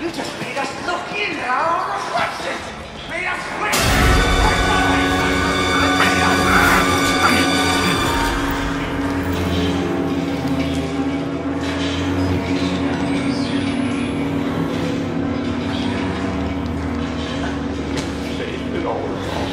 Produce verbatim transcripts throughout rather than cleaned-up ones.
You just made us look in our reflections! Made us wait! It all was wrong.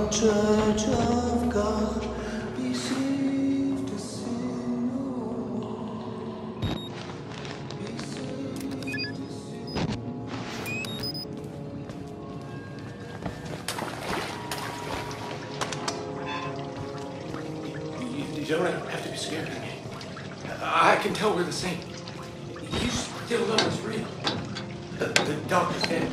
Church of God, be saved to sin no more. Be saved to sin. You, you don't have to be scared of me. I can tell we're the same. You still know it's real. The, the doctor's dead.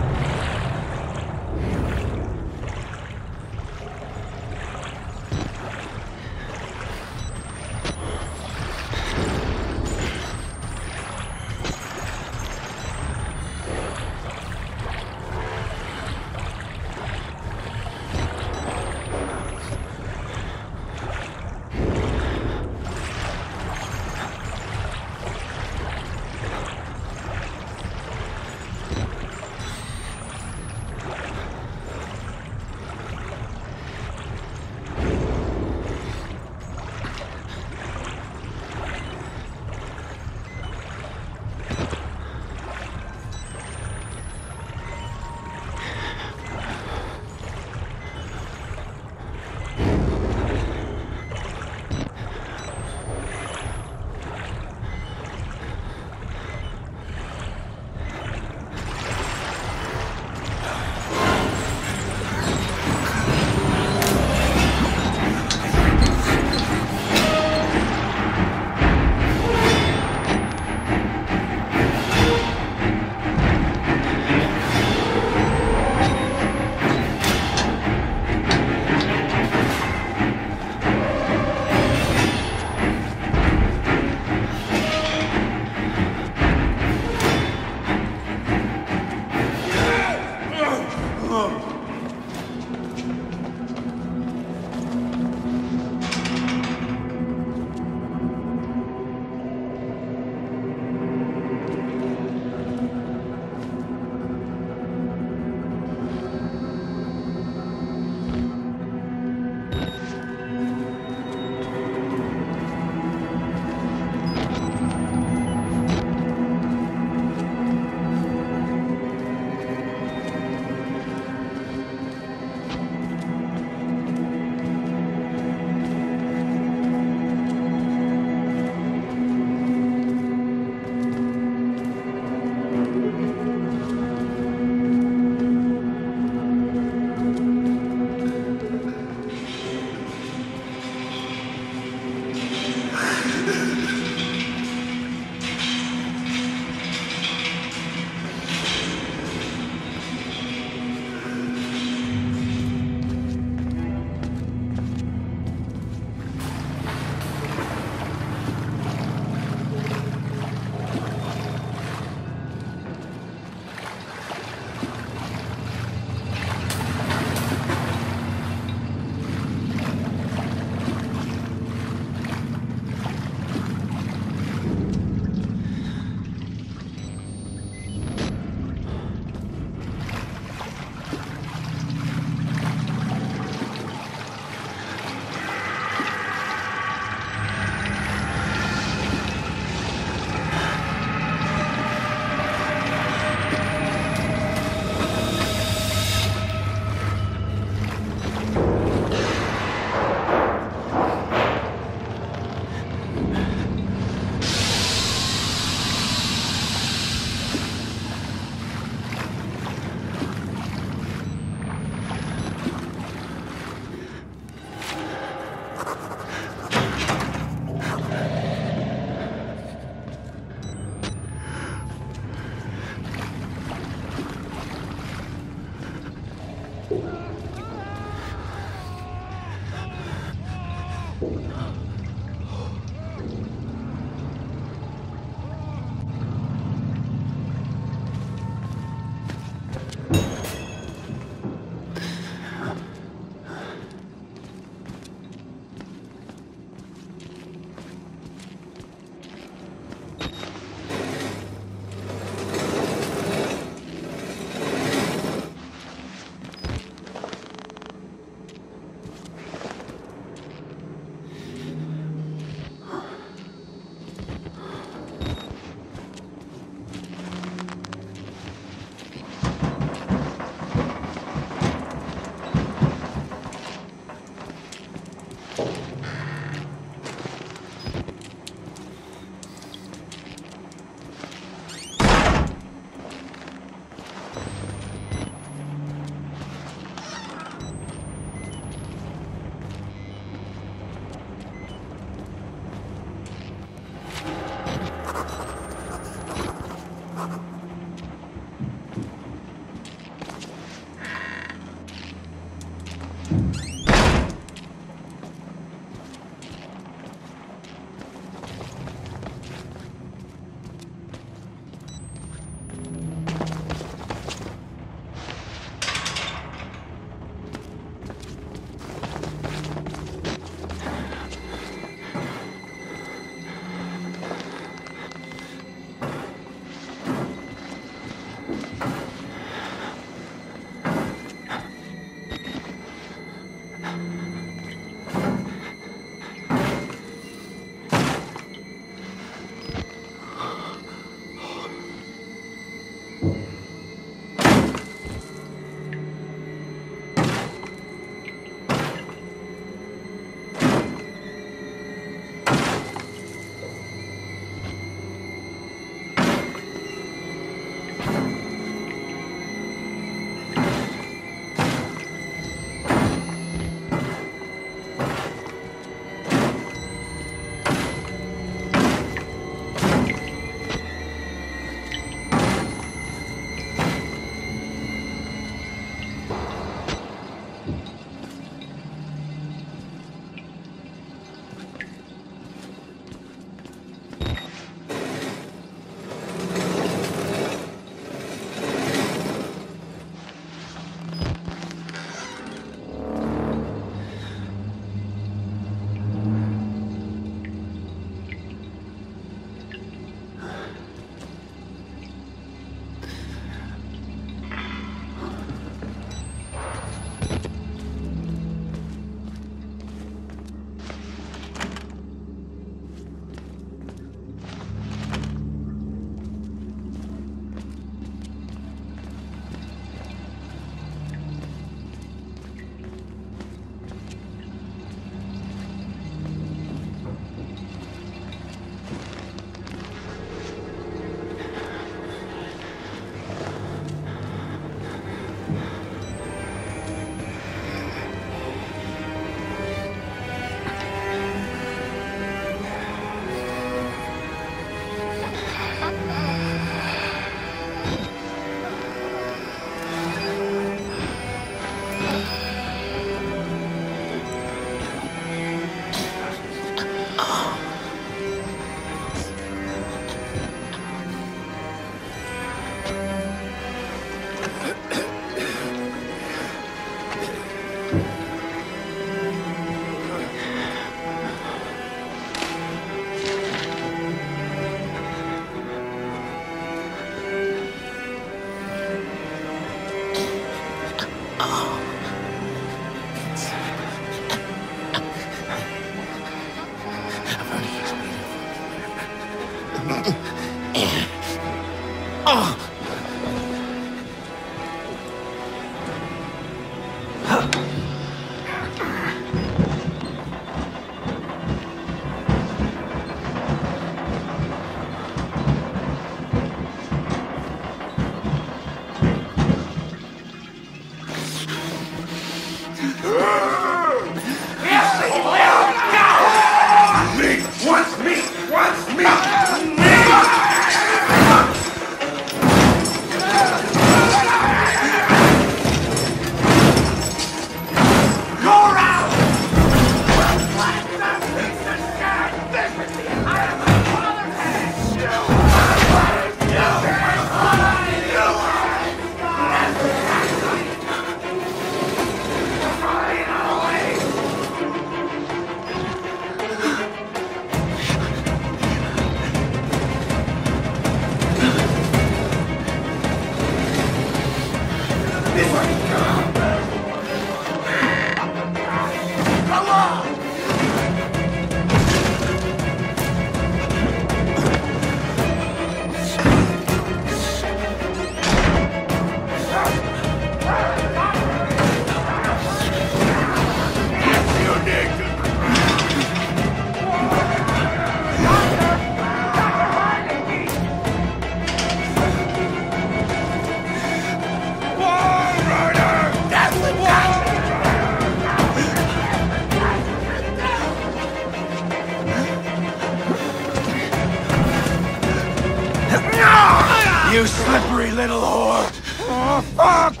little whore! Oh, fuck!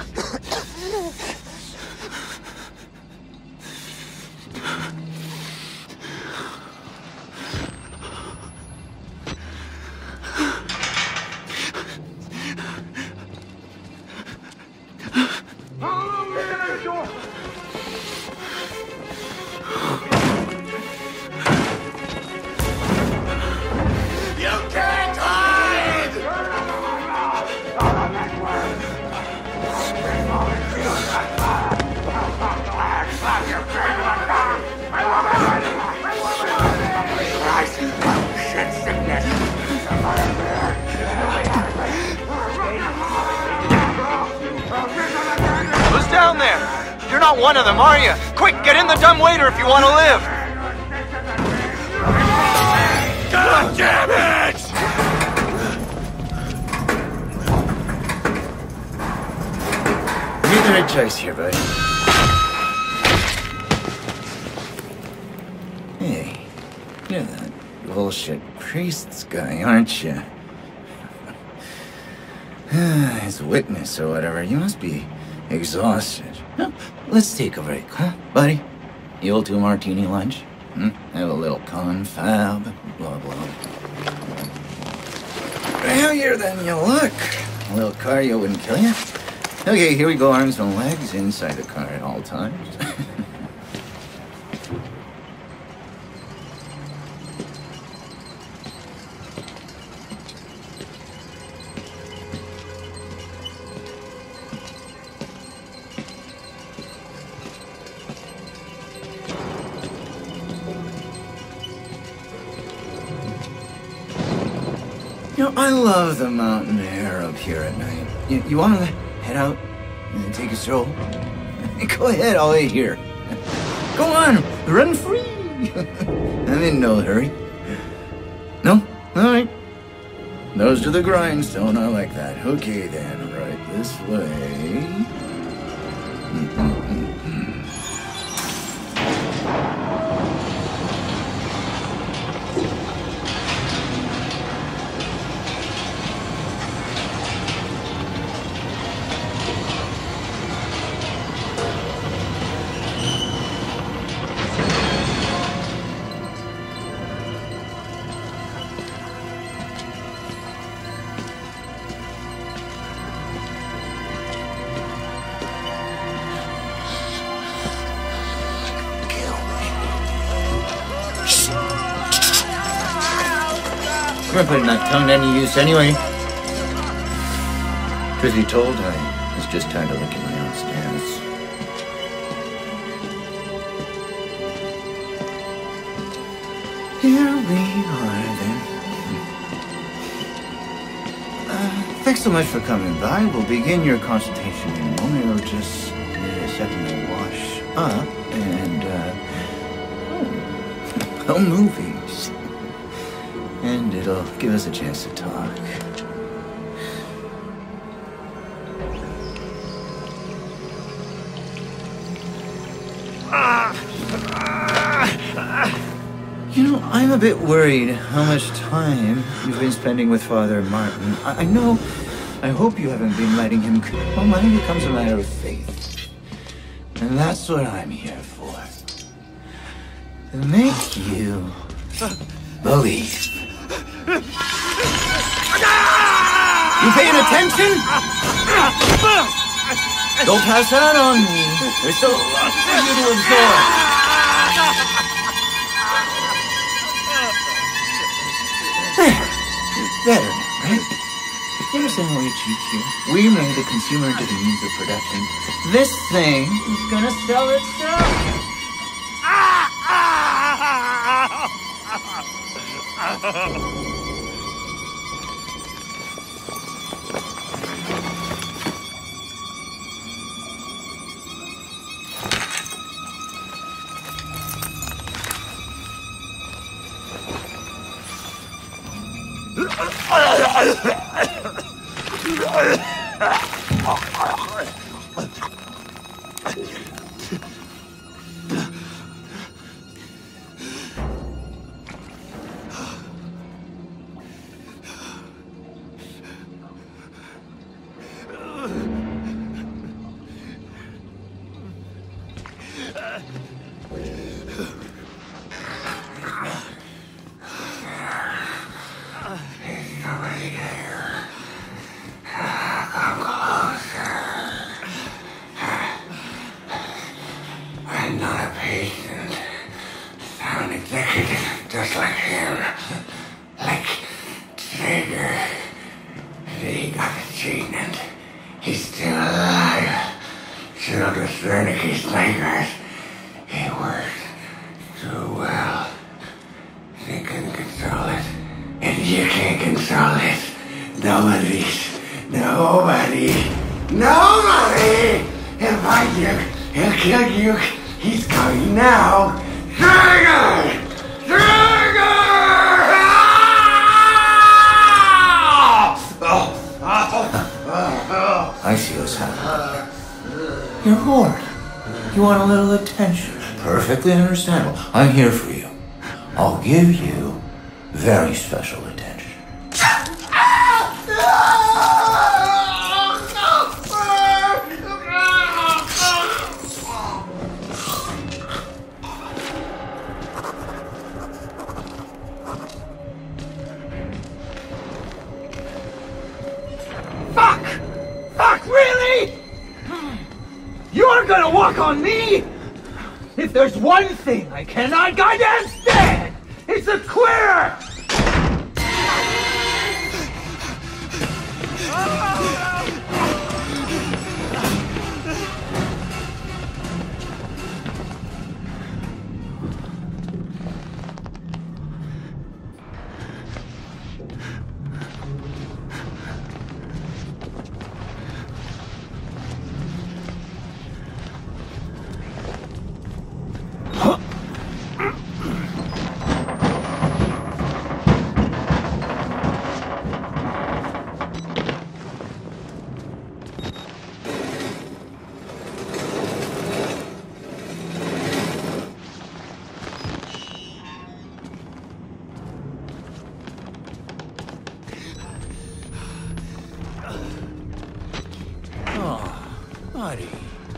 Who's down there? You're not one of them, are you? Quick, get in the dumbwaiter if you want to live! God damn it! You made the right choice here, buddy. Hey, you're that bullshit priest's guy, aren't you? His witness or whatever. You must be exhausted. Huh? Let's take a break, huh, buddy? You old two martini lunch? Hmm? Have a little confab, blah, blah. Heavier than you look. A little cardio wouldn't kill you. Okay, here we go, arms and legs inside the car at all times. You know, I love the mountain air up here at night. You, you want to head out and take a stroll? Go ahead, I'll wait here. Go on, run free. I'm in no hurry. No? All right. Nose to the grindstone, I like that. Okay then, right this way. Mm-mm-mm-mm. We're putting that tongue to any use anyway. Truth be told, I was just tired of licking my own stance. Here we are then. Uh, thanks so much for coming by. We'll begin your consultation in a moment. It'll just need a second to wash up and, uh... oh, oh movies. And it'll give us a chance to talk. You know, I'm a bit worried how much time you've been spending with Father Martin. I, I know, I hope you haven't been letting him... Well, money becomes a matter of faith. And that's what I'm here for. To make you believe. You paying attention? Don't pass out on me. There's still a lot for you to absorb. There. Better now, right? You understand how we cheat here? We made the consumer into the means of production. This thing is gonna sell itself. an executive just like him. Like Traeger. He got the gene and he's still alive. So the Wernicke snipers, he worked too well. They couldn't control it. And you can't control it. Nobody's, nobody, nobody! He'll find you, he'll kill you. He's coming now. Traeger! Traeger! I see what's happening. You're bored. You want a little attention. Perfectly understandable. I'm here for you. I'll give you very special attention. Fuck! Fuck, really? You're gonna walk on me? If there's one thing I cannot goddamn stand, it's a queer! Buddy.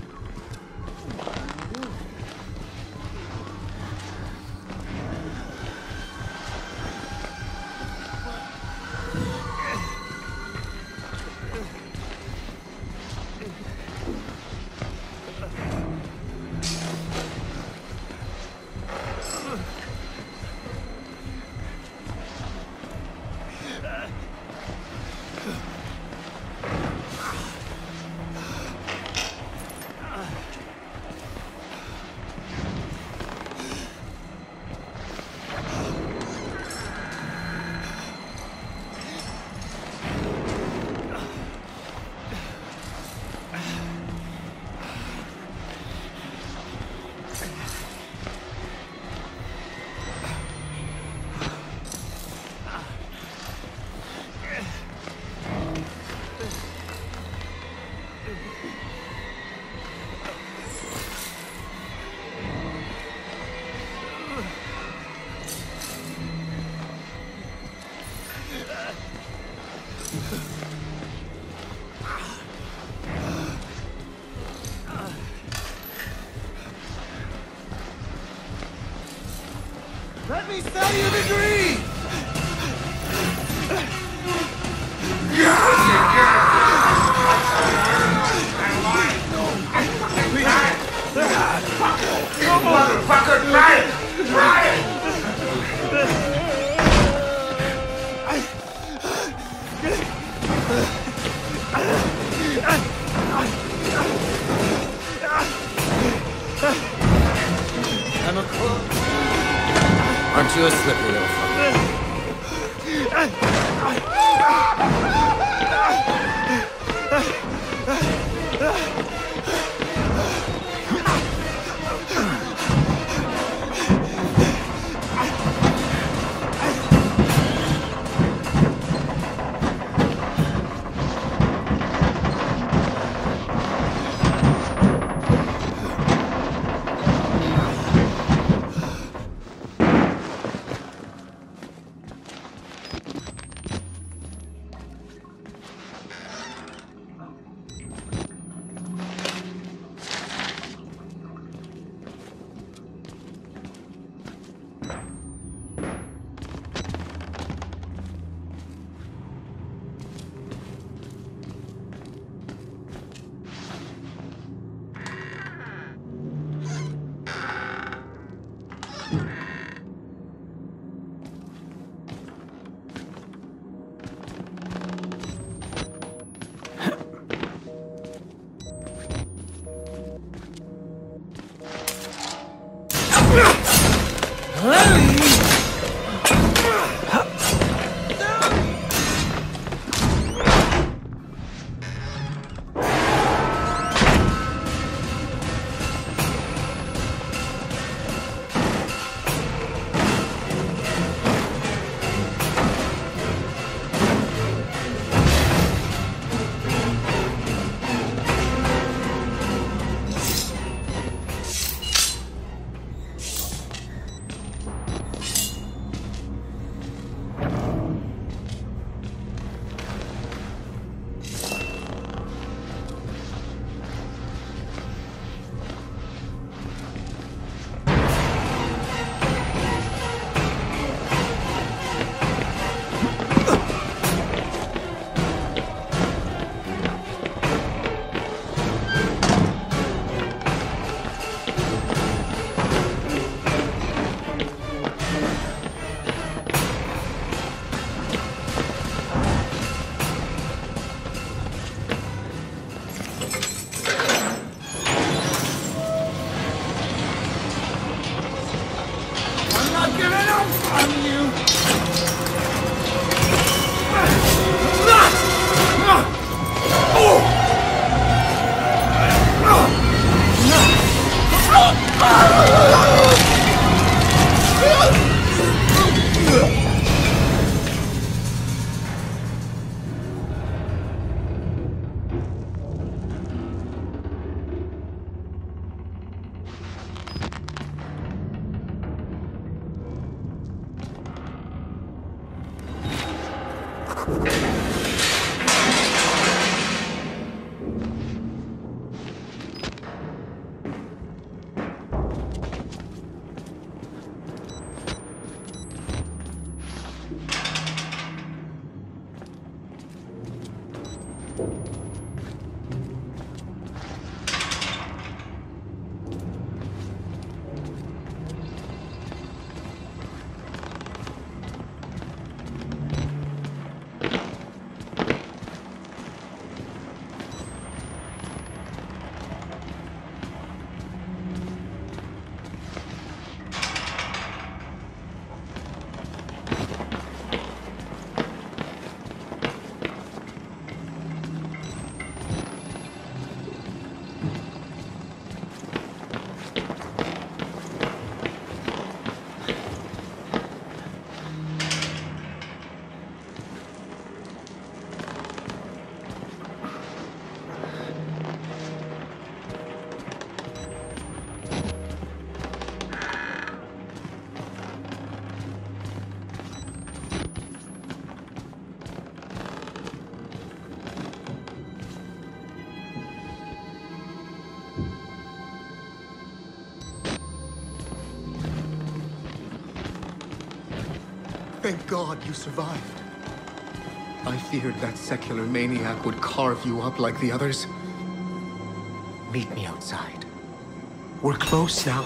Let me sell you the dream! Motherfucker, try it! Try it! I'm a crook. Aren't you a slippery little fucker? Thank God you survived. I feared that secular maniac would carve you up like the others. Meet me outside. We're close now.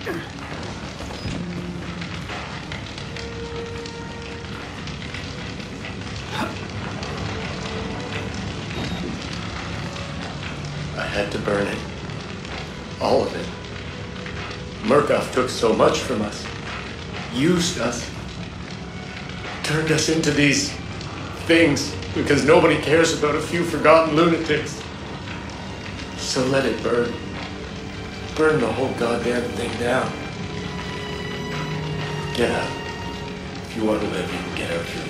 I had to burn it. All of it. Murkoff took so much from us. Used us. Turned us into these things because nobody cares about a few forgotten lunatics. So let it burn. Burn the whole goddamn thing down. Get out. If you want to live, you can get out here.